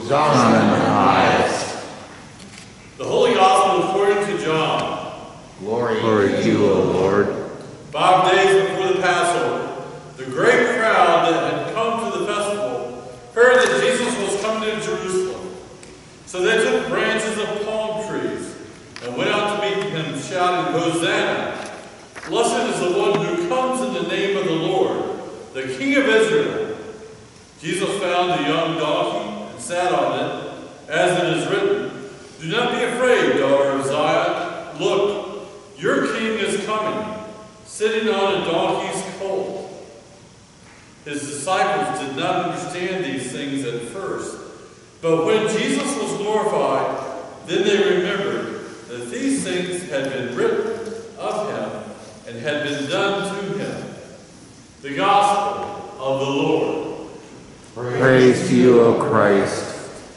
Hosanna in the highest. The Holy Gospel according to John. Glory to you, O Lord. 5 days before the Passover, the great crowd that had come to the festival heard that Jesus was coming to Jerusalem. So they took branches of palm trees and went out to meet him, shouting, Hosanna! Blessed is the one who comes in the name of the Lord, the King of Israel. Jesus found a young donkey and sat on it, as it is written, Do not be afraid, daughter of Zion. Look, your king is coming, sitting on a donkey's colt. His disciples did not understand these things at first, but when Jesus was glorified, then they remembered that these things had been written of him and had been done to him. The Gospel of the Lord. Praise to you, O Christ.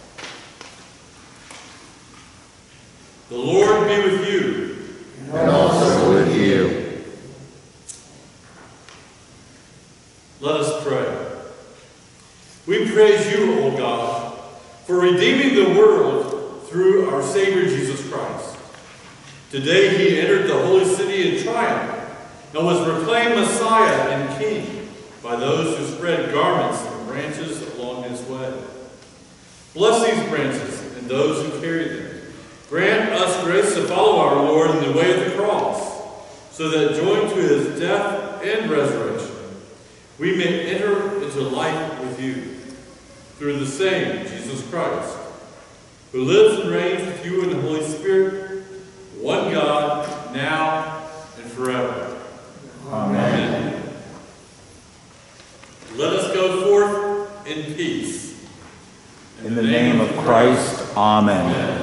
The Lord be with you. And also with you. Let us pray. We praise you, O God, for redeeming the world through our Savior Jesus Christ. Today he entered the holy city in triumph and was proclaimed Messiah and King by those who spread garments and branches along his way. Bless these branches and those who carry them. Grant us grace to follow our Lord in the way of the cross, so that joined to his death and resurrection, we may enter into life with you, through the same Jesus Christ, who lives and reigns with you in the Holy Spirit, one God, now and forever. Amen. Let us go forth in peace. In the name of Christ, amen. Amen.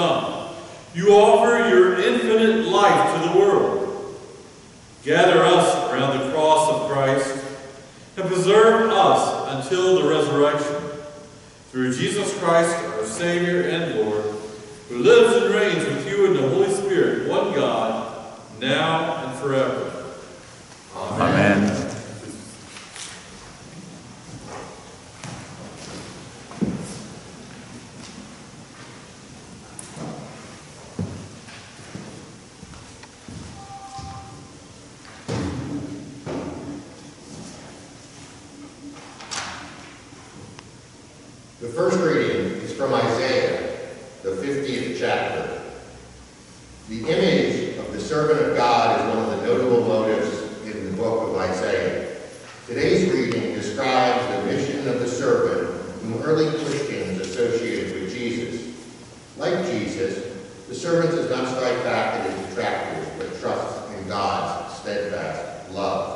Son. You offer your infinite life to the world. Gather us around the cross of Christ and preserve us until the resurrection. Through Jesus Christ, our Savior and Lord, who lives and reigns with you in the Holy Spirit, one God, now and forever. Amen. The first reading is from Isaiah, the 50th chapter. The image of the servant of God is one of the notable motifs in the book of Isaiah. Today's reading describes the mission of the servant whom early Christians associated with Jesus. Like Jesus, the servant does not strike back at his detractors, but trusts in God's steadfast love.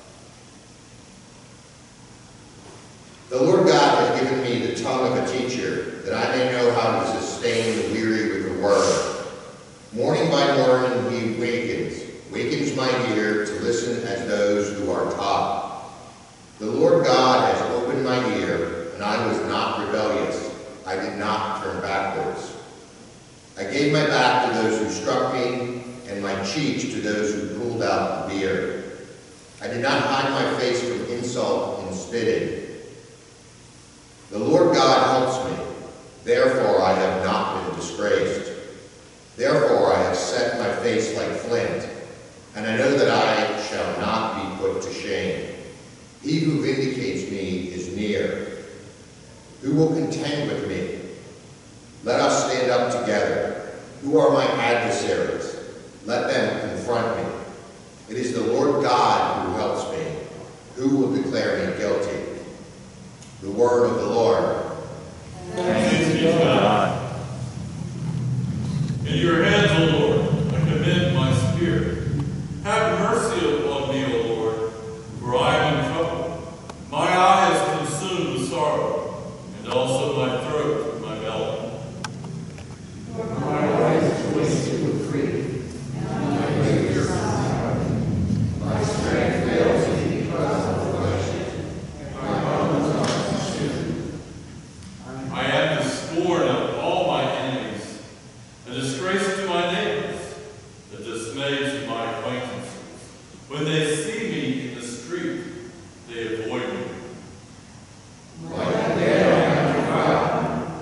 The Lord God has given me the tongue of a teacher, that I may know how to sustain the weary with the word. Morning by morning he wakens my ear to listen as those who are taught. The Lord God has opened my ear, and I was not rebellious. I did not turn backwards. I gave my back to those who struck me, and my cheeks to those who pulled out the beard. I did not hide my face from insult and spitting. The Lord God helps me, therefore I have not been disgraced. Therefore I have set my face like flint, and I know that I shall not be put to shame. He who vindicates me is near. Who will contend with me? Let us stand up together. Who are my adversaries? Let them confront me. It is the Lord God who helps me. Who will declare me guilty? The word of the Lord. Thanks be to God. In your hands, O Lord, I commend my spirit. Have mercy upon me, O Lord, for I am in trouble. My eye is consumed with sorrow, and also my throat with my belly. My life is wasted with grief, and my days are silent. My strength fails me because of affliction, and my bones are consumed. I am the scorn of all my enemies, a disgrace to my neighbors, a dismay to my acquaintances. When they see me in the street, they avoid me. Like the dead I am forgotten,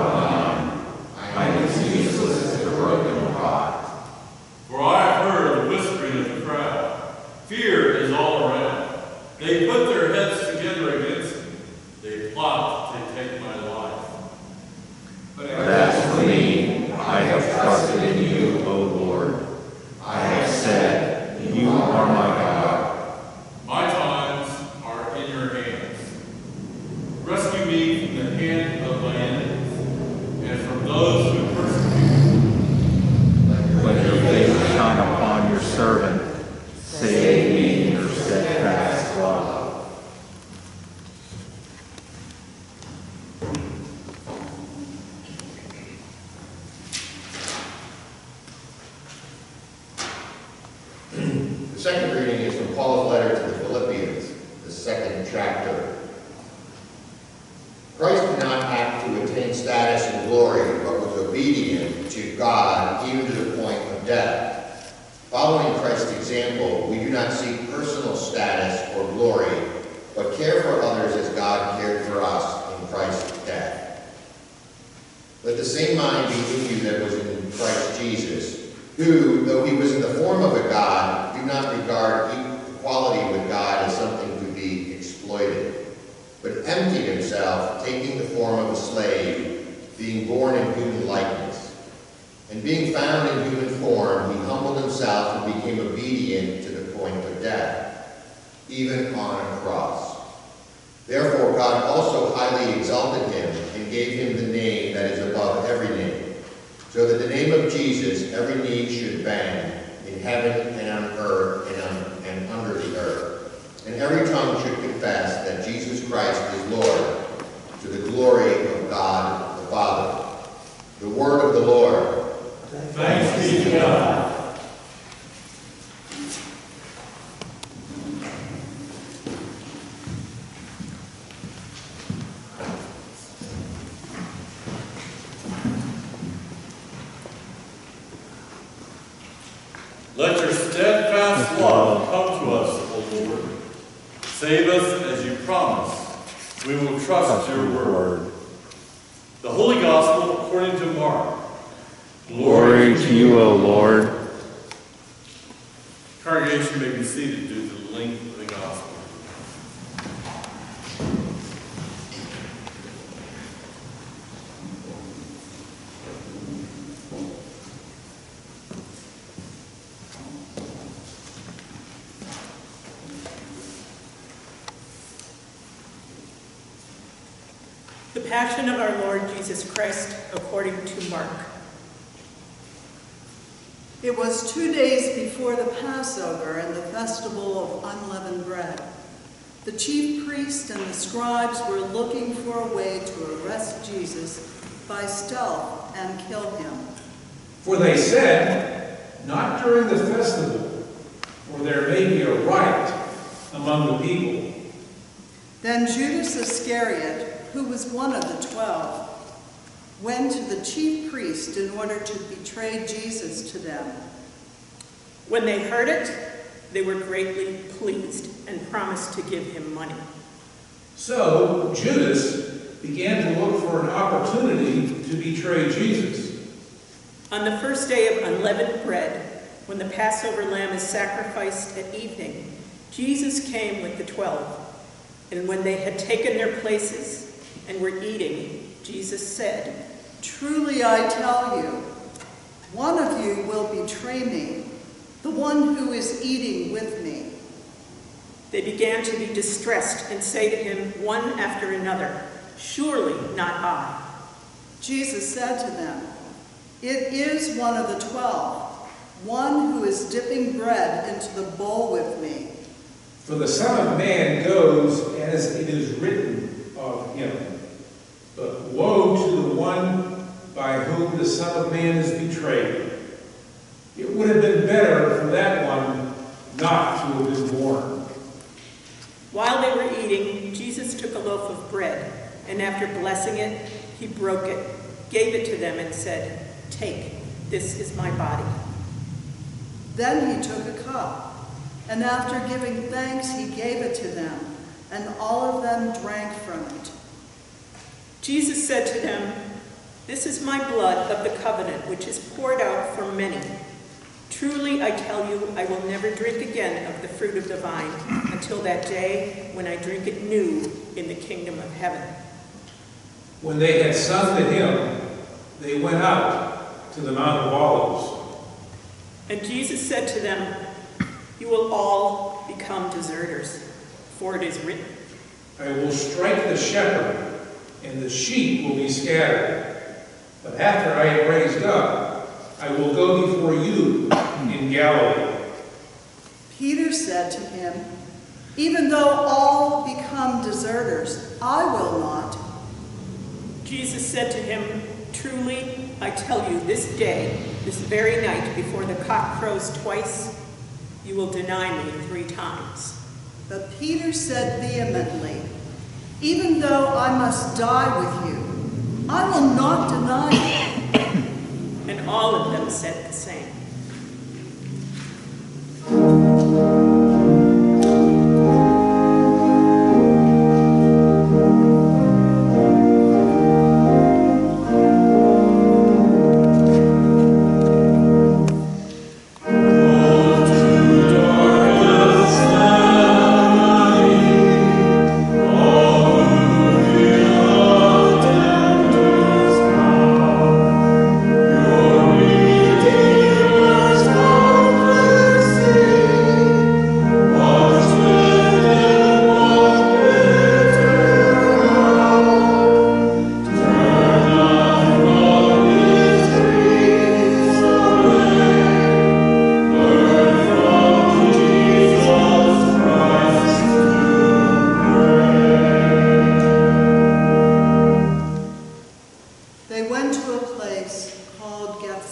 I am useless as a broken pot. For I have heard the whispering of the crowd. Fear is all around. They put their heads together against me. They plot to take my life. But as for me, I have trusted in you, O Lord. I have said, you are my God. My times are in your hands. Rescue me from the hand of my enemies and from those who persecute me. Let your face shine upon your servant. Save me in your steadfast love. The second reading is from Paul's letter to the Philippians, the 2nd chapter. Christ did not have to attain status and glory, but was obedient to God even to the point of death. Following Christ's example, we do not seek personal status or glory, but care for others as God cared for us in Christ's death. Let the same mind be in you that was in Christ Jesus, who, though he was in the form of a God, did not regard equality with God as something to be exploited, but emptied himself, taking the form of a slave, being born in human likeness. And being found in human form, he humbled himself and became obedient to the point of death, even on a cross. Therefore God also highly exalted him and gave him the name that is above every name, so that the name of Jesus every knee should bend, in heaven and on earth and under the earth, and every tongue should confess that Jesus Christ is Lord, to the glory of God the Father. The word of the Lord. Thanks be to God. Let your steadfast love come to us, O Lord. Save us as you promised. We will trust your word. The Holy Gospel according to Mark. Glory to you, O Lord. Congregation may be seated due to the length of the Gospel. The Passion of our Lord Jesus Christ according to Mark. It was 2 days before the Passover and the festival of unleavened bread. The chief priests and the scribes were looking for a way to arrest Jesus by stealth and kill him. For they said, not during the festival, for there may be a riot among the people. Then Judas Iscariot, who was one of the 12, went to the chief priest in order to betray Jesus to them. When they heard it, they were greatly pleased and promised to give him money. So Judas began to look for an opportunity to betray Jesus. On the first day of unleavened bread, when the Passover lamb is sacrificed at evening, Jesus came with the 12. And when they had taken their places and were eating, Jesus said, "Truly I tell you, one of you will betray me, the one who is eating with me." They began to be distressed and say to him one after another, "Surely not I." Jesus said to them, "It is one of the 12, one who is dipping bread into the bowl with me. For the Son of Man goes as it is written of him. But woe to the one by whom the Son of Man is betrayed. It would have been better for that one not to have been born." While they were eating, Jesus took a loaf of bread, and after blessing it, he broke it, gave it to them, and said, "Take, this is my body." Then he took a cup, and after giving thanks, he gave it to them, and all of them drank from it. Jesus said to them, "This is my blood of the covenant, which is poured out for many. Truly, I tell you, I will never drink again of the fruit of the vine until that day when I drink it new in the kingdom of heaven." When they had sung the hymn, they went out to the Mount of Olives. And Jesus said to them, "You will all become deserters, for it is written, I will strike the shepherd, and the sheep will be scattered. But after I am raised up, I will go before you in Galilee." Peter said to him, "Even though all become deserters, I will not." Jesus said to him, "Truly, I tell you, this day, this very night, before the cock crows twice, you will deny me 3 times. But Peter said vehemently, "Even though I must die with you, I will not deny you." And all of them said the same. Glory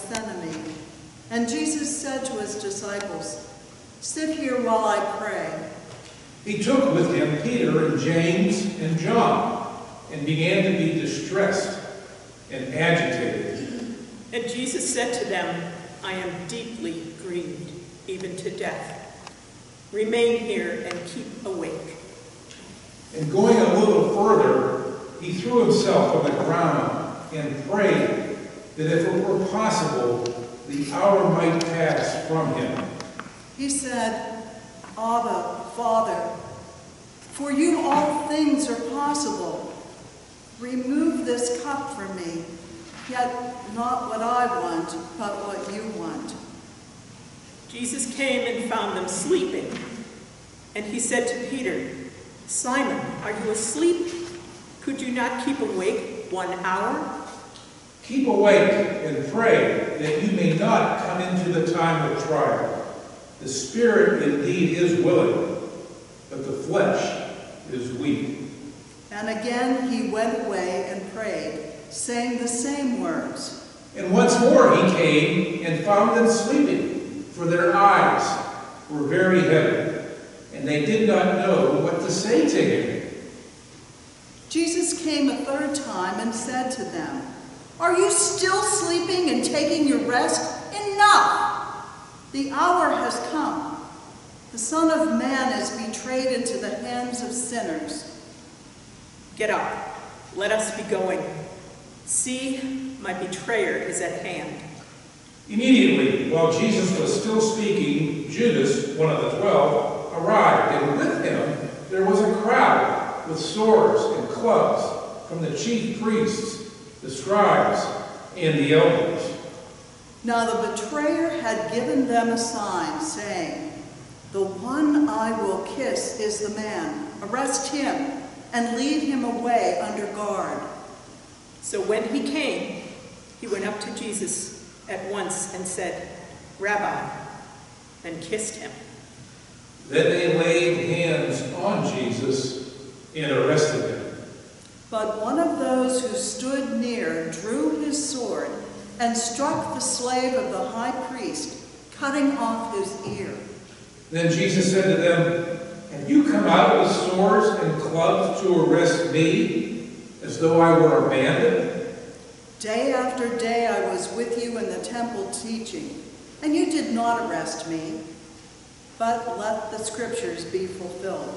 Gethsemane. And Jesus said to his disciples, "Sit here while I pray." He took with him Peter and James and John and began to be distressed and agitated. And Jesus said to them, "I am deeply grieved, even to death. Remain here and keep awake." And going a little further, he threw himself on the ground and prayed that if it were possible, the hour might pass from him. He said, "Abba, Father, for you all things are possible. Remove this cup from me, yet not what I want, but what you want." Jesus came and found them sleeping. And he said to Peter, "Simon, are you asleep? Could you not keep awake 1 hour? Keep awake and pray that you may not come into the time of trial. The spirit indeed is willing, but the flesh is weak." And again he went away and prayed, saying the same words. And once more he came and found them sleeping, for their eyes were very heavy, and they did not know what to say to him. Jesus came a third time and said to them, "Are you still sleeping and taking your rest? Enough! The hour has come. The Son of Man is betrayed into the hands of sinners. Get up, let us be going. See, my betrayer is at hand." Immediately, while Jesus was still speaking, Judas, one of the 12, arrived, and with him there was a crowd with swords and clubs from the chief priests, the scribes, and the elders. Now the betrayer had given them a sign, saying, "The one I will kiss is the man. Arrest him and lead him away under guard." So when he came, he went up to Jesus at once and said, "Rabbi," and kissed him. Then they laid hands on Jesus and arrested him. But one of those who stood near drew his sword and struck the slave of the high priest, cutting off his ear. Then Jesus said to them, "Have you come out with swords and clubs to arrest me, as though I were a bandit? Day after day I was with you in the temple teaching, and you did not arrest me. But let the scriptures be fulfilled."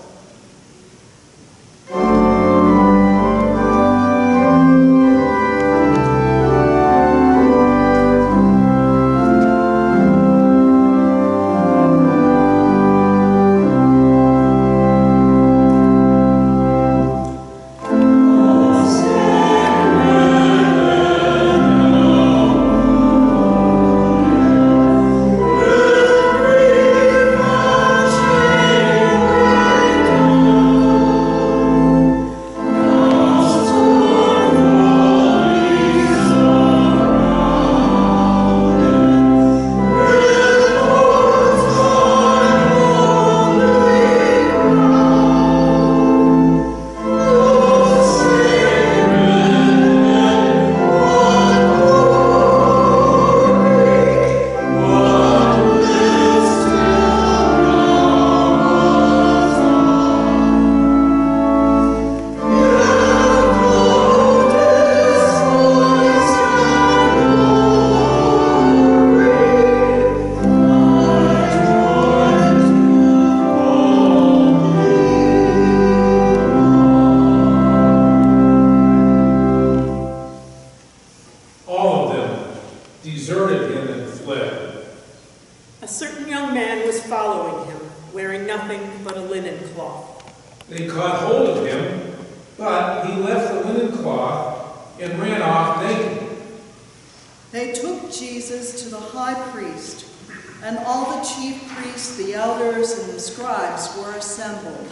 They caught hold of him, but he left the linen cloth and ran off naked. They took Jesus to the high priest, and all the chief priests, the elders, and the scribes were assembled.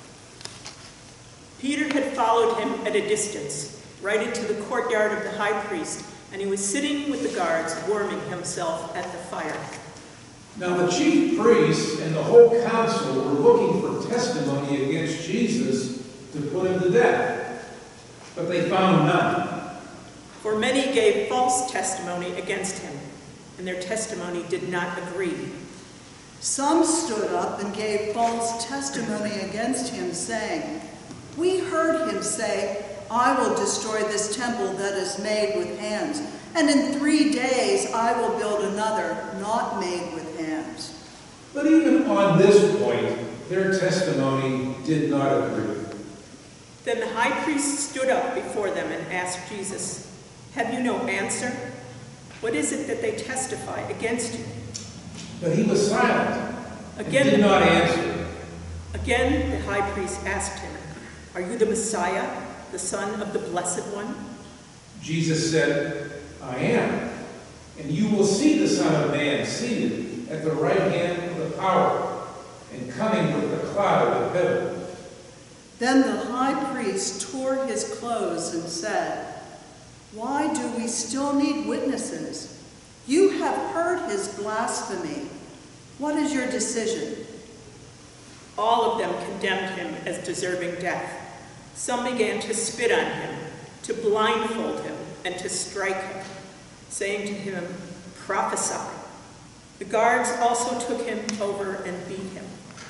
Peter had followed him at a distance, right into the courtyard of the high priest, and he was sitting with the guards, warming himself at the fire. Now the chief priests and the whole council were looking for testimony against Jesus to put him to death, but they found none. For many gave false testimony against him, and their testimony did not agree. Some stood up and gave false testimony against him, saying, "We heard him say, 'I will destroy this temple that is made with hands, and in 3 days I will build another not made with hands.'" But even on this point, their testimony did not agree. Then the high priest stood up before them and asked Jesus, "Have you no answer? What is it that they testify against you?" But he was silent and Again, did not answer. Again, the high priest asked him, "Are you the Messiah, the Son of the Blessed One?" Jesus said, "I am, and you will see the Son of Man seated at the right hand of the power, and coming with the cloud of heaven." Then the high priest tore his clothes and said, "Why do we still need witnesses? You have heard his blasphemy. What is your decision?" All of them condemned him as deserving death. Some began to spit on him, to blindfold him, and to strike him, saying to him, "Prophesy." The guards also took him over and beat him.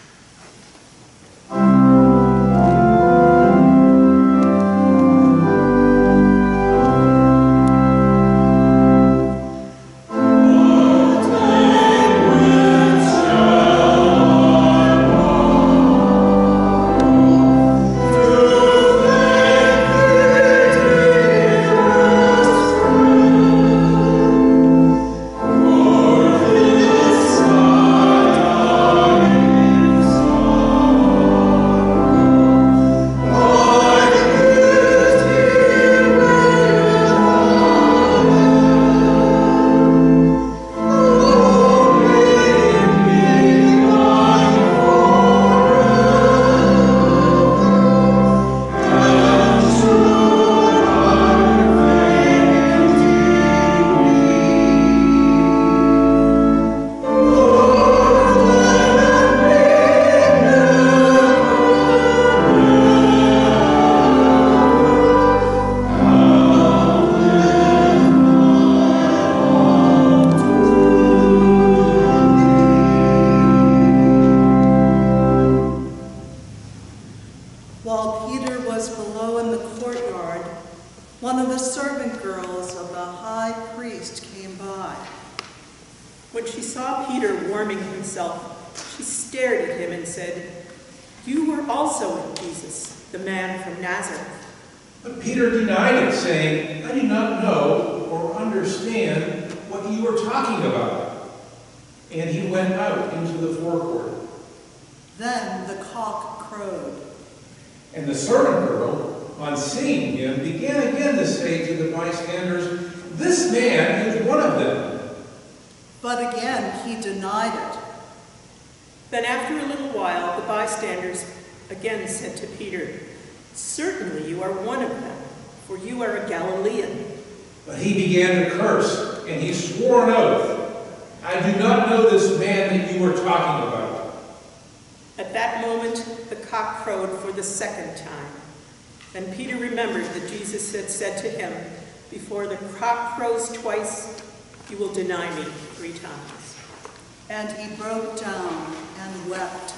While Peter was below in the courtyard, one of the servant girls of the high priest came by. When she saw Peter warming himself, she stared at him and said, "You were also with Jesus, the man from Nazareth." But Peter denied it, saying, "I do not know or understand what you are talking about." And he went out into the forecourt. Then the cock crowed. And the servant girl, on seeing him, began again to say to the bystanders, "This man is one of them." But again he denied it. Then after a little while, the bystanders again said to Peter, "Certainly you are one of them, for you are a Galilean." But he began to curse, and he swore an oath, "I do not know this man that you are talking about." At that moment, the cock crowed for the second time. Then Peter remembered that Jesus had said to him, "Before the cock crows twice, you will deny me 3 times." And he broke down and wept.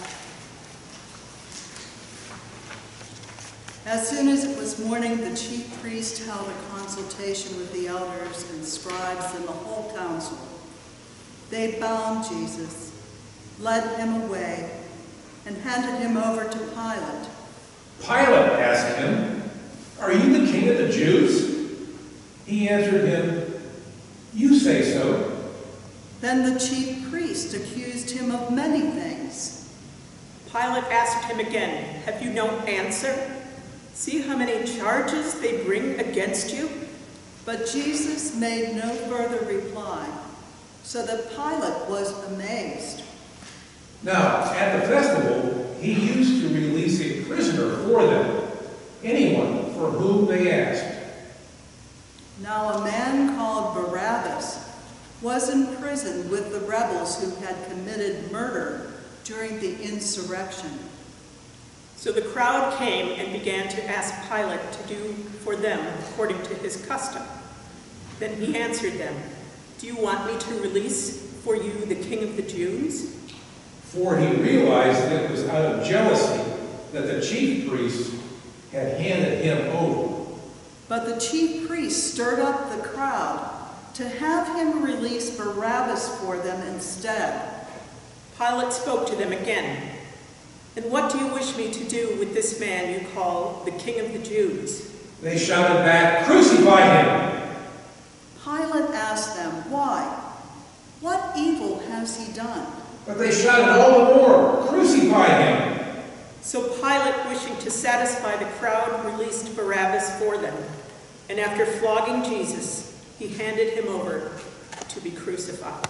As soon as it was morning, the chief priest held a consultation with the elders and scribes and the whole council. They bound Jesus, led him away, and handed him over to Pilate. Pilate asked him, "Are you the king of the Jews?" He answered him, "You say so." Then the chief priest accused him of many things. Pilate asked him again, "Have you no answer? See how many charges they bring against you?" But Jesus made no further reply, so that Pilate was amazed. Now, at the festival, he used to release a prisoner for them, anyone for whom they asked. Now a man called Barabbas was in prison with the rebels who had committed murder during the insurrection. So the crowd came and began to ask Pilate to do for them according to his custom. Then he answered them, "Do you want me to release for you the King of the Jews?" For he realized that it was out of jealousy that the chief priests had handed him over. But the chief priests stirred up the crowd to have him release Barabbas for them instead. Pilate spoke to them again. "And what do you wish me to do with this man you call the King of the Jews?" They shouted back, "Crucify him!" Pilate asked them, "Why? What evil has he done?" But they shouted all the more, "Crucify him!" So Pilate, wishing to satisfy the crowd, released Barabbas for them. And after flogging Jesus, he handed him over to be crucified.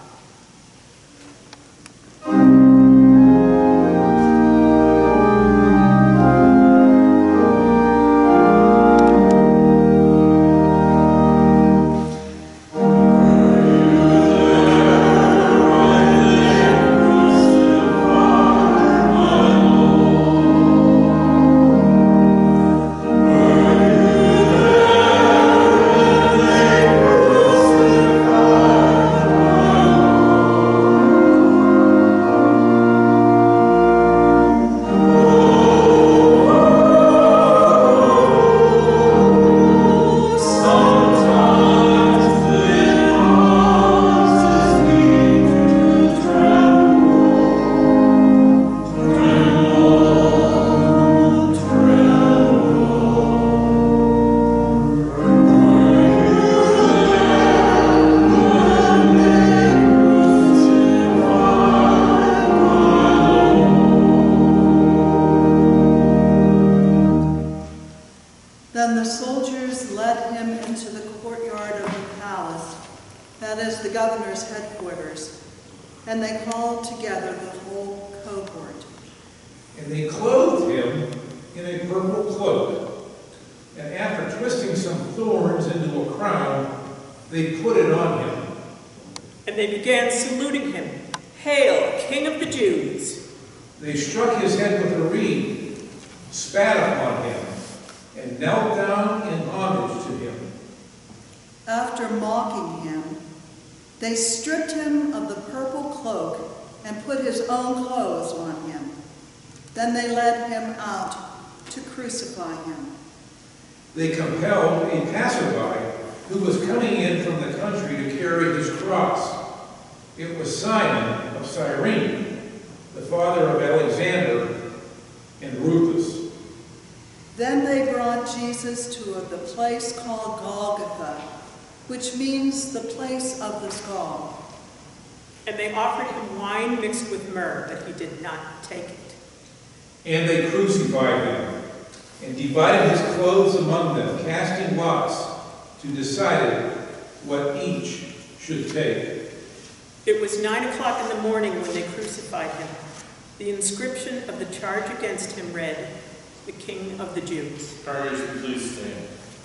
Then the soldiers led him into the courtyard of the palace, that is the governor's headquarters, and they called together the whole cohort. And they clothed him in a purple cloak, and after twisting some thorns into a crown, they put it on him. And they began saluting him, "Hail, King of the Jews!" They struck his head with a reed, spat upon him, and knelt down in homage to him. After mocking him, they stripped him of the purple cloak and put his own clothes on him. Then they led him out to crucify him. They compelled a passerby who was coming in from the country to carry his cross. It was Simon of Cyrene, the father of Alexander and Rufus. Then they brought Jesus to the place called Golgotha, which means the place of the skull. And they offered him wine mixed with myrrh, but he did not take it. And they crucified him, and divided his clothes among them, casting lots to decide what each should take. It was 9 o'clock in the morning when they crucified him. The inscription of the charge against him read, "The King of the Jews." Congregation, please stand.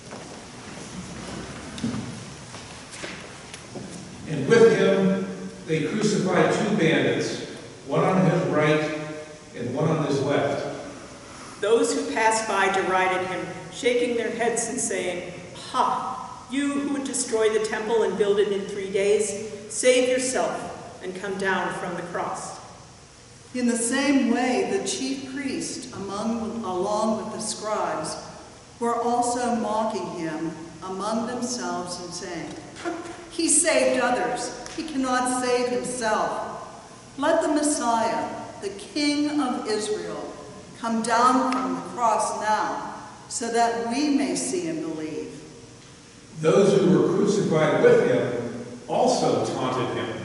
And with him they crucified two bandits, one on his right and one on his left. Those who passed by derided him, shaking their heads and saying, "Ha! You who would destroy the temple and build it in 3 days, save yourself and come down from the cross." In the same way, the chief priest, along with the scribes, were also mocking him among themselves and saying, "He saved others. He cannot save himself. Let the Messiah, the King of Israel, come down from the cross now, so that we may see and believe." Those who were crucified with him also taunted him.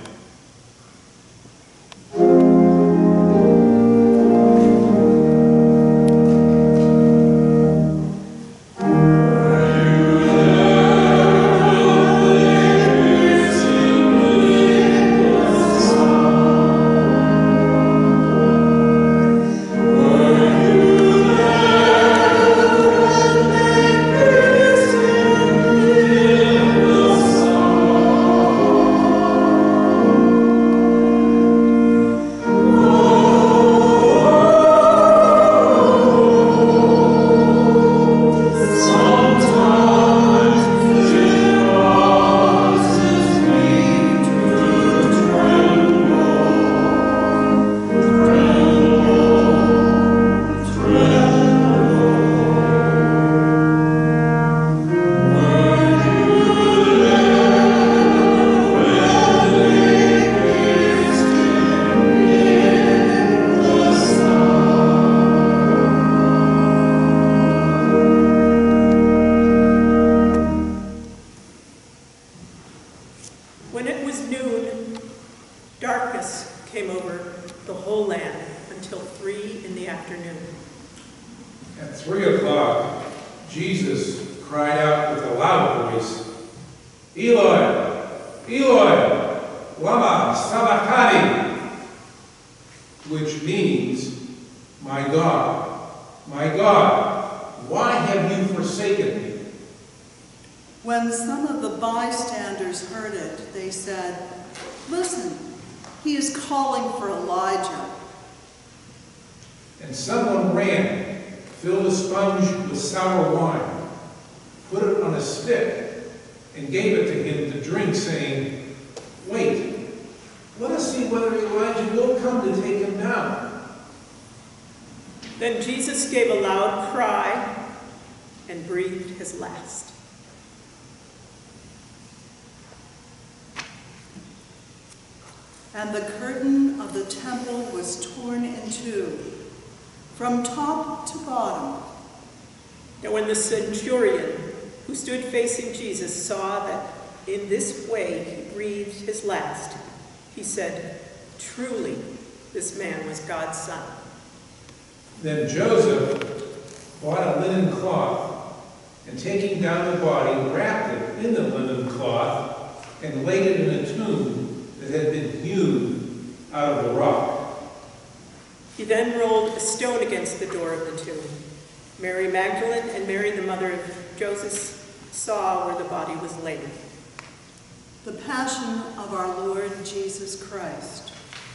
came over the whole land until 3 in the afternoon. At 3 o'clock, Jesus cried out with a loud voice, "Eloi, Eloi, lama sabachthani," which means, my God, why have you forsaken me?" When some of the bystanders heard it, they said, "Listen, he is calling for Elijah." And someone ran, filled a sponge with sour wine, put it on a stick, and gave it to him to drink, saying, "Wait, let us see whether Elijah will come to take him down." Then Jesus gave a loud cry and breathed his last. And the curtain of the temple was torn in two, from top to bottom. Now when the centurion who stood facing Jesus saw that in this way he breathed his last, he said, "Truly, this man was God's son." Then Joseph bought a linen cloth, and taking down the body, wrapped it in the linen cloth, and laid it in a tomb that had been hewn out of the rock. He then rolled a stone against the door of the tomb. Mary Magdalene and Mary, the mother of Joseph, saw where the body was laid. The Passion of our Lord Jesus Christ.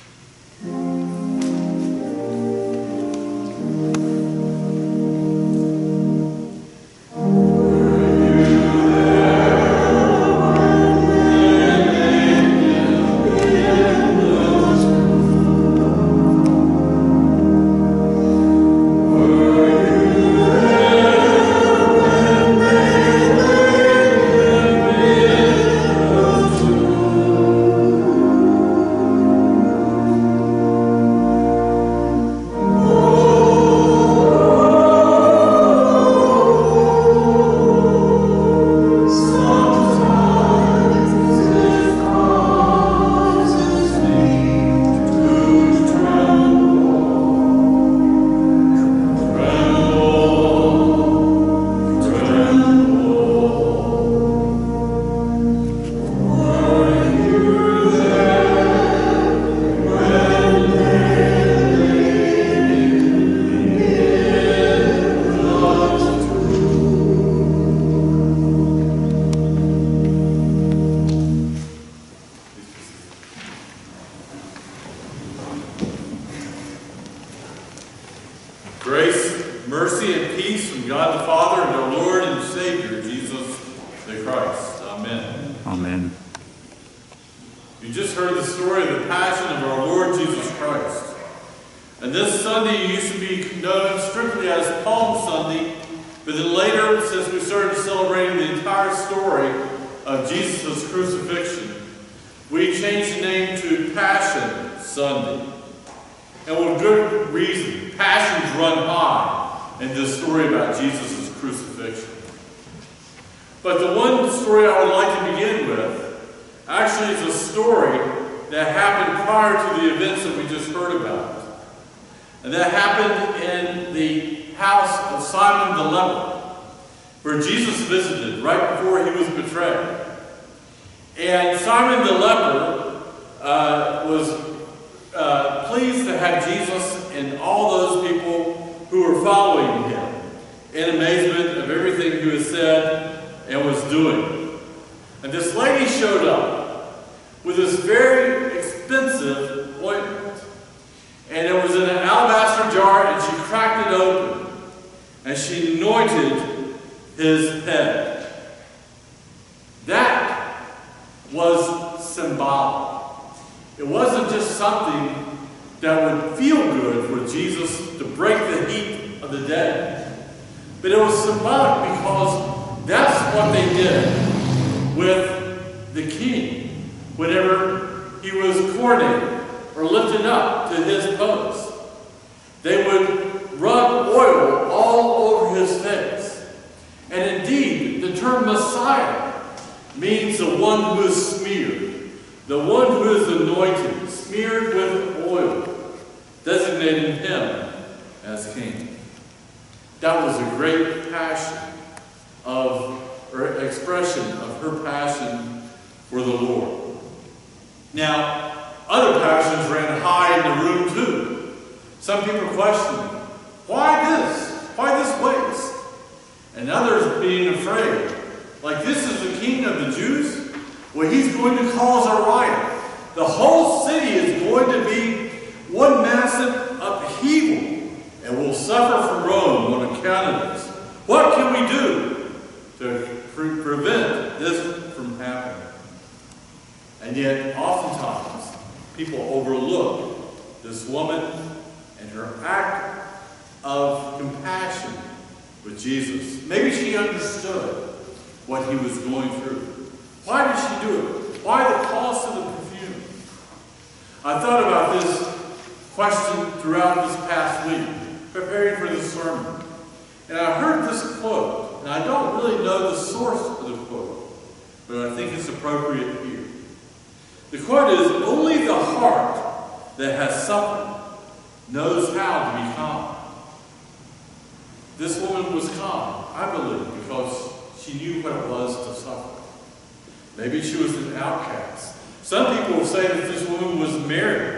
Grace, mercy, and peace from God the Father and our Lord and Savior, Jesus the Christ. Amen. Amen. You just heard the story of the Passion of our Lord Jesus Christ. And this Sunday used to be known strictly as Palm Sunday, but then later, since we started celebrating the entire story of Jesus' crucifixion, we changed the name to Passion Sunday. And with good reason. Passions run high in this story about Jesus' crucifixion. But the one story I would like to begin with actually is a story that happened prior to the events that we just heard about. And that happened in the house of Simon the leper, where Jesus visited right before he was betrayed. And Simon the leper was pleased to have Jesus and all those people who were following him in amazement of everything he was said and was doing. And this lady showed up with this very expensive ointment. And it was in an alabaster jar, and she cracked it open. And she anointed his head. That was symbolic. It wasn't just something that would feel good for Jesus to break the heat of the dead. But it was symbolic because that's what they did with the king whenever he was coronated or lifted up to his post. They would rub oil all over his face. And indeed, the term Messiah means the one who is smeared, the one who is anointed, smeared with designating him as king. That was a great passion or expression of her passion for the Lord. Now, other passions ran high in the room too. Some people questioning, why this? Why this waste? And others being afraid, like, this is the king of the Jews? Well, he's going to cause a riot. The whole city is going to be one massive upheaval, and will suffer from Rome on account of this. What can we do to prevent this from happening? And yet, oftentimes, people overlook this woman and her act of compassion with Jesus. Maybe she understood what he was going through. Why did she do it? Why the cost of the perfume? I thought about this question throughout this past week, preparing for this sermon. And I heard this quote, and I don't really know the source of the quote, but I think it's appropriate here. The quote is, "Only the heart that has suffered knows how to be calm." This woman was calm, I believe, because she knew what it was to suffer. Maybe she was an outcast. Some people say that this woman was Mary,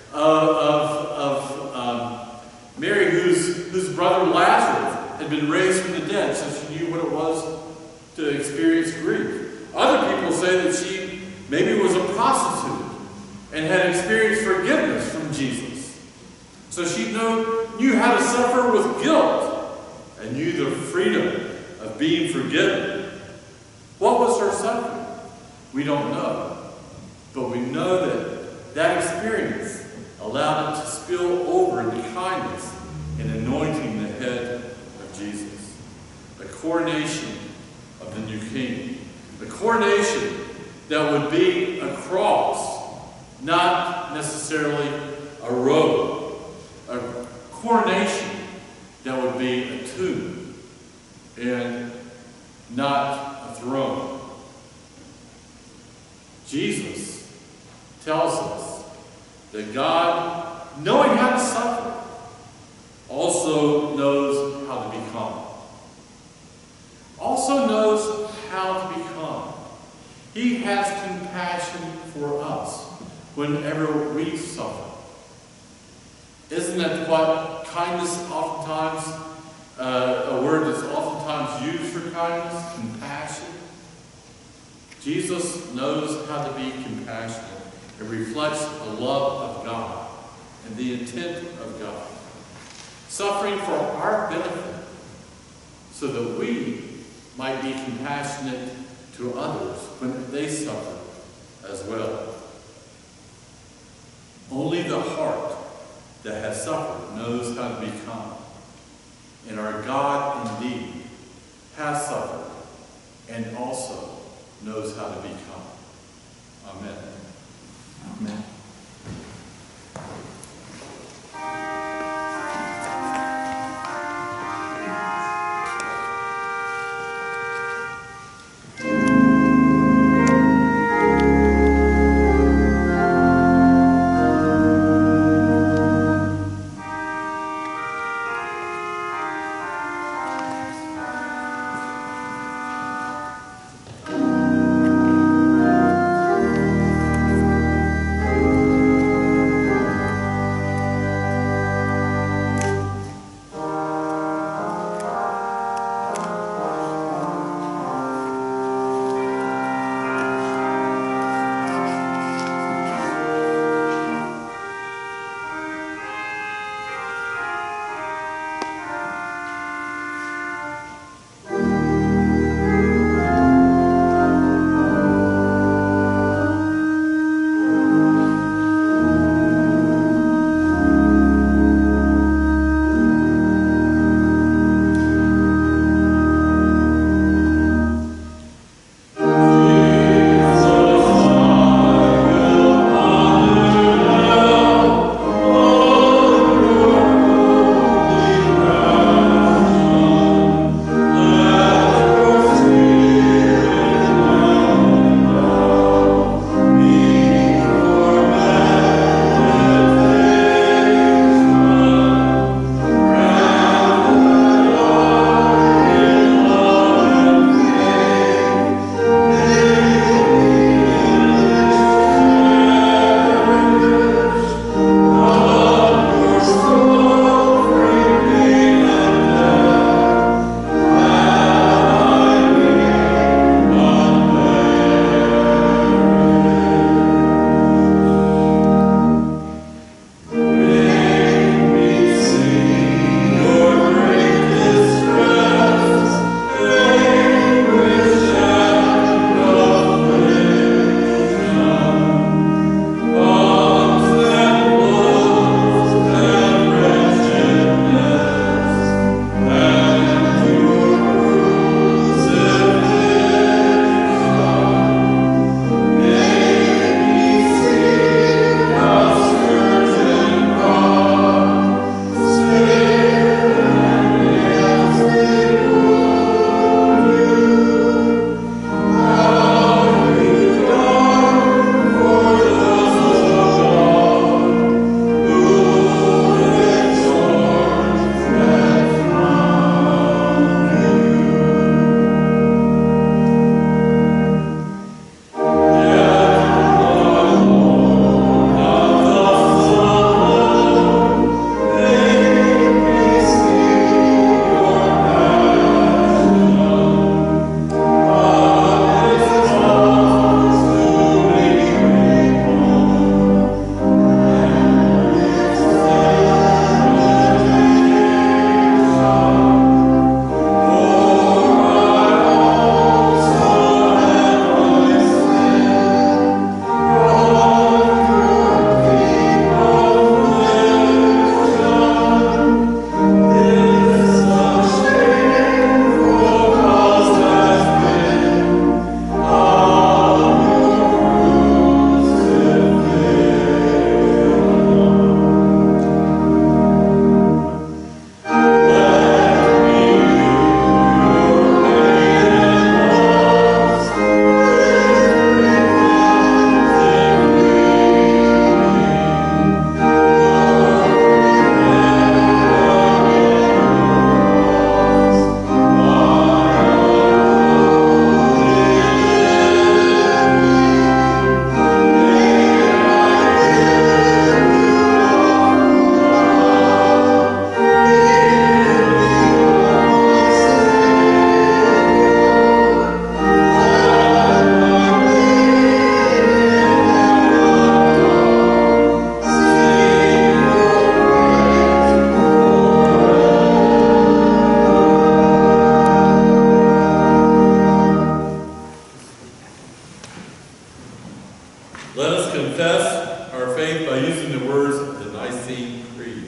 Mary whose brother Lazarus had been raised from the dead, so she knew what it was to experience grief. Other people say that she maybe was a prostitute and had experienced forgiveness from Jesus. So she knew how to suffer with guilt and knew the freedom of being forgiven. What was her suffering? We don't know. But we know that that experience allowed it to spill over into kindness and anointing the head of Jesus. The coronation of the new king. The coronation that would be a cross, not necessarily a robe. A coronation that would be a tomb and not a throne. Jesus tells us that God, knowing how to suffer, also knows how to be calm. Also knows how to be calm. He has compassion for us whenever we suffer. Isn't that what kindness oftentimes, a word that's oftentimes used for kindness? Compassion. Jesus knows how to be compassionate. It reflects the love of God and the intent of God. Suffering for our benefit so that we might be compassionate to others when they suffer as well. Only the heart that has suffered knows how to be calm. And our God indeed has suffered and also knows how to be calm. Amen. Amen. faith by using the words of the Nicene Creed.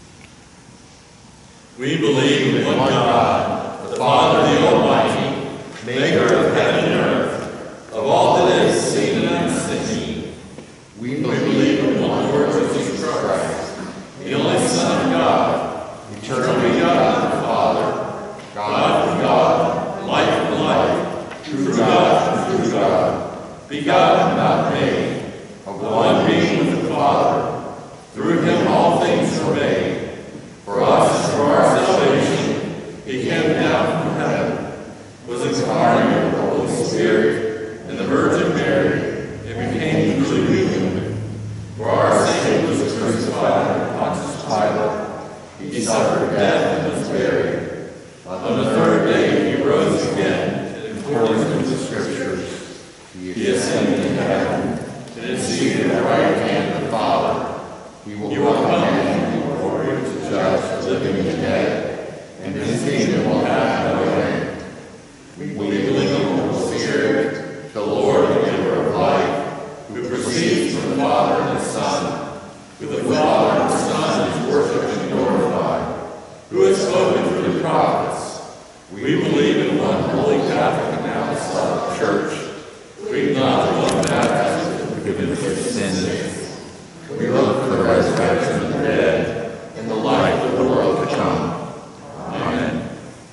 We believe in one God, the Father, the Almighty, maker of heaven and earth, of all that is seen and unseen. We believe in one Lord Jesus Christ, the only Son of God, eternally begotten of the Father, God from God, light from light, true God from true God, begotten, not made, of one being with the Father. Through him all things were made. For us, for our salvation, he came down from heaven, was incarnate of the Holy Spirit and the Virgin Mary, and became truly human. For our sake he was crucified under Pontius Pilate. He suffered death and was buried. On the third day he rose again, in accordance with the Scriptures. He ascended into heaven, and is seated at the right hand of the Father. He will come again in glory to judge the living and the dead, and his kingdom will have no end. We believe in the Holy Spirit, the Lord and giver of life, who proceeds from the Father and the Son, who the Father and the Son is worshipped and glorified, who has spoken through the prophets. We believe in one holy Catholic and apostolic Church. We acknowledge one baptism for forgiveness of sins. We look for the resurrection of the dead and the life of the world to come. Amen.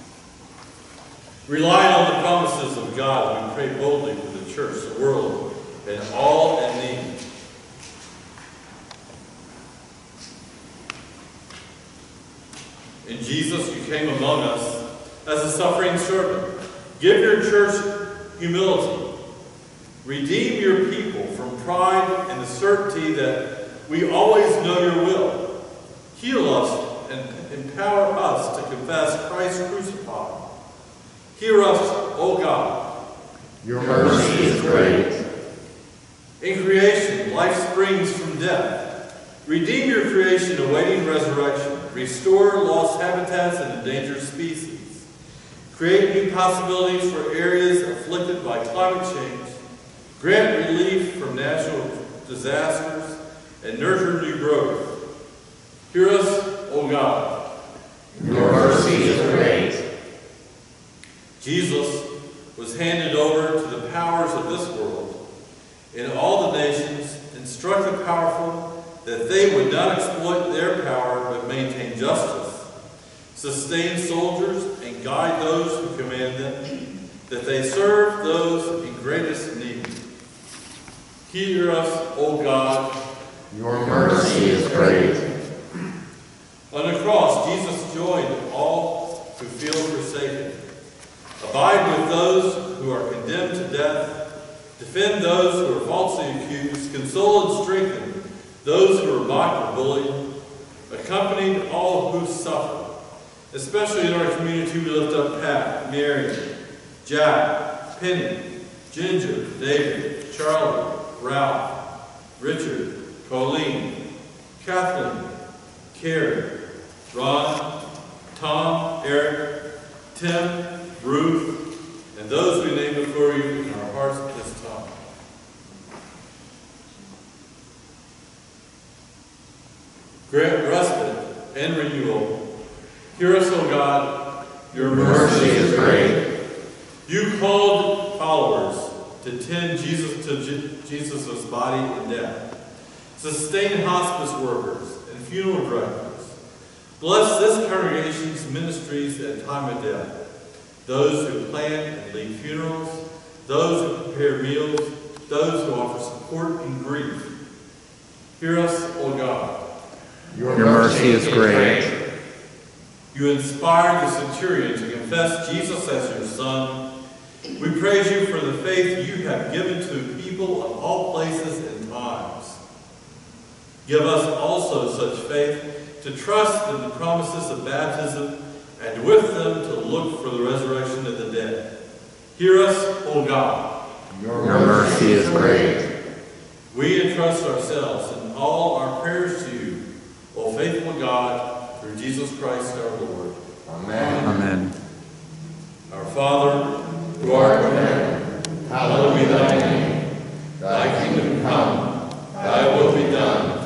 Relying on the promises of God, we pray boldly for the Church, the world, and all in need. In Jesus, you came among us as a suffering servant. Give your Church humility. Redeem your people from pride and the certainty that we always know your will. Heal us and empower us to confess Christ crucified. Hear us, O God. Your mercy is great. In creation, life springs from death. Redeem your creation awaiting resurrection. Restore lost habitats and endangered species. Create new possibilities for areas afflicted by climate change. Grant relief from natural disasters and nurture new growth. Hear us, O God. Your mercy is great. Jesus was handed over to the powers of this world. In all the nations, instruct the powerful that they would not exploit their power but maintain justice. Sustain soldiers and guide those who command them, that they serve those in greatest need. Hear us, O God. Your mercy is great. On the cross, Jesus joined all who feel forsaken. Abide with those who are condemned to death. Defend those who are falsely accused. Console and strengthen those who are mocked or bullied. Accompany all who suffer. Especially in our community, we lift up Pat, Mary, Jack, Penny, Ginger, David, Charlie, Ralph, Richard, Colleen, Kathleen, Carrie, Ron, Tom, Eric, Tim, Ruth, and those we name before you in our hearts at this time. Grant respite and renewal. Hear us, O God. Your mercy is great. You called followers to tend Jesus' body in death. Sustain hospice workers and funeral directors. Bless this congregation's ministries at time of death. Those who plan and lead funerals, those who prepare meals, those who offer support in grief. Hear us, O God. Your mercy is great. You inspired the centurion to confess Jesus as your Son. We praise you for the faith you have given to people of all places and times. Give us also such faith to trust in the promises of baptism and with them to look for the resurrection of the dead. Hear us, O God. Your mercy is great. We entrust ourselves and all our prayers to you, O faithful God, through Jesus Christ our Lord. Amen. Amen. Our Father, who art in heaven, hallowed be thy name. Thy kingdom come, thy will be done,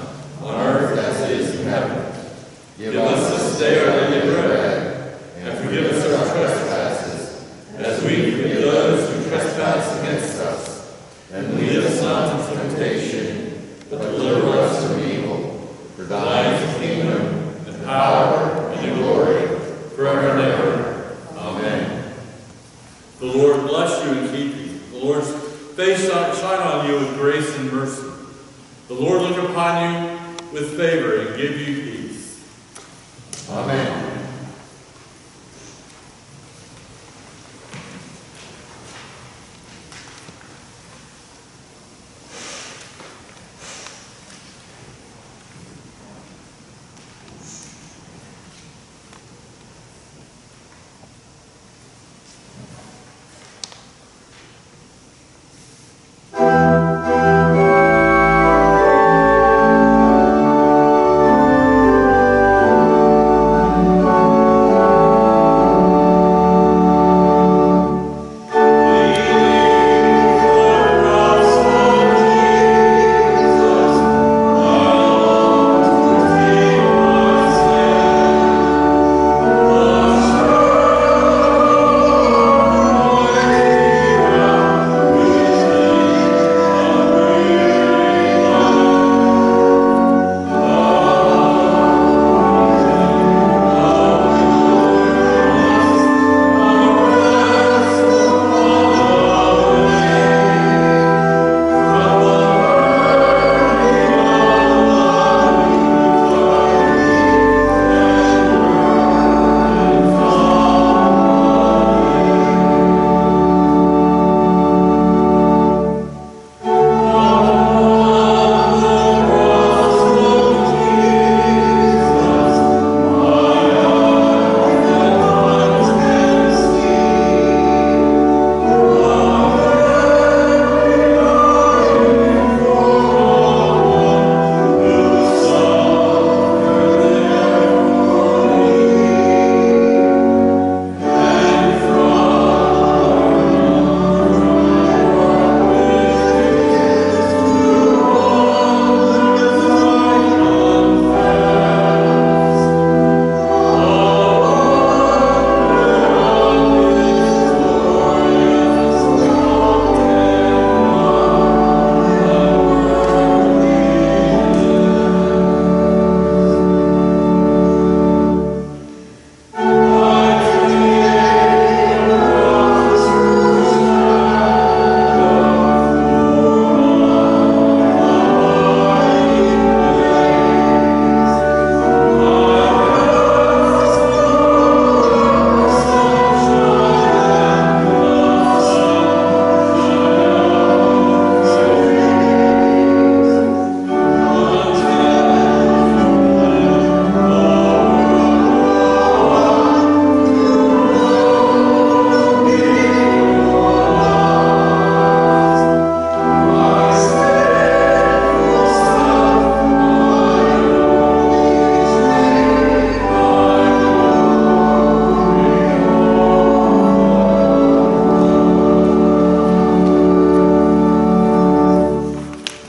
with favor and give you peace. Amen.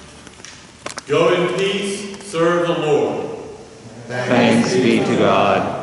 Go in peace, serve the Lord. Thanks be to God.